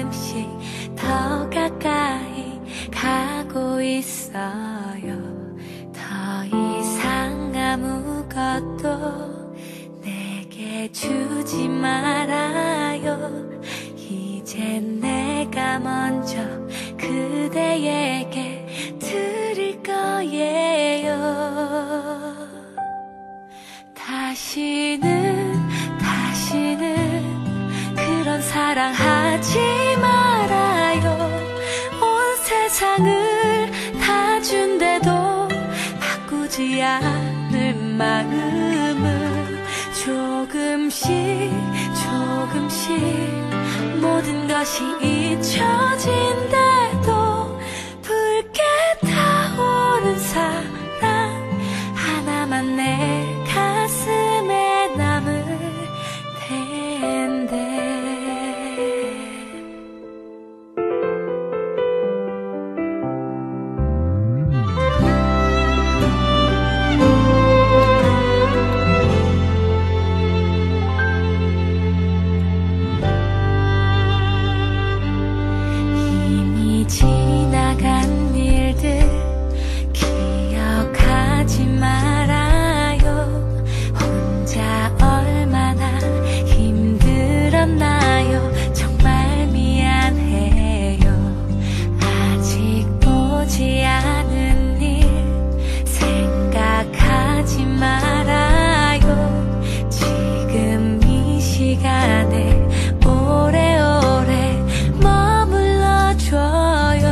조금씩 더 가까이 가고 있어요. 더 이상 아무것도 내게 주지 말아요. 이젠 내가 먼저 그대에게 드릴 거예요. 다시는 그런 사랑하지 말아요. 온 세상을 다 준대도 바꾸지 않을 마음을 조금씩 모든 것이 잊혀진대도 붉게 타오른 사랑 하나만 내 가슴에 남을 텐데. 지나간 일들 기억하지 말아요. 혼자 얼마나 힘들었나요. 정말 미안해요. 아직 보지 않은 일 생각하지 말아요. 지금 이 시간에 오래오래 머물러줘요.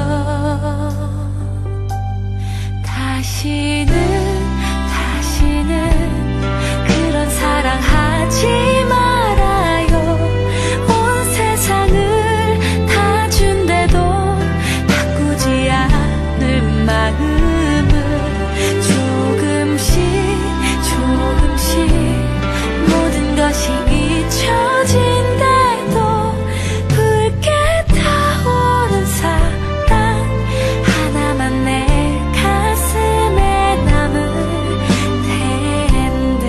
다시는 그런 사랑하지 말아요. 온 세상을 다 준대도 바꾸지 않을 마음을 조금씩 모든 것이 잊혀진대도 붉게 타오른 사랑 하나만 내 가슴에 남을 텐데.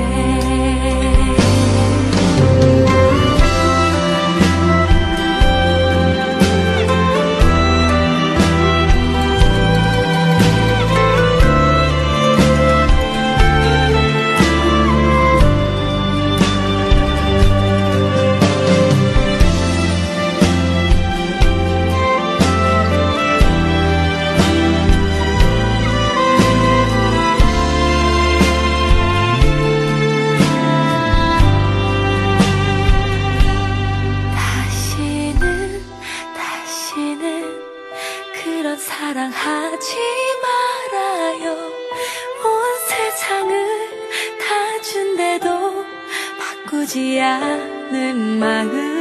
다시는 그런 사랑하지 말아요. 온 세상을 다 준대도 바꾸지 않을 마음